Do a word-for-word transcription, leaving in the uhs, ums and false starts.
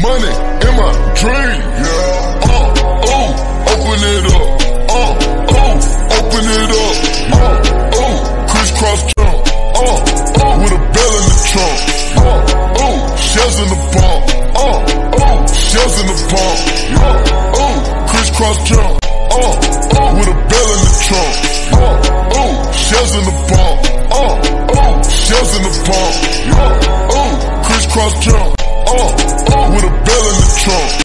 money in my dream. Yeah. Uh, oh, open it up. Uh, oh, open it up. Uh, oh, crisscross jump. Uh, oh, with a bell in the trunk. Uh, oh, shells in the bump. Uh, oh, shells in the bump. Uh, oh, crisscross jump. Uh, oh, with a bell in the trunk. Uh, oh, shells in the bump. Uh, oh, shells in the bump. Uh, oh, crisscross jump.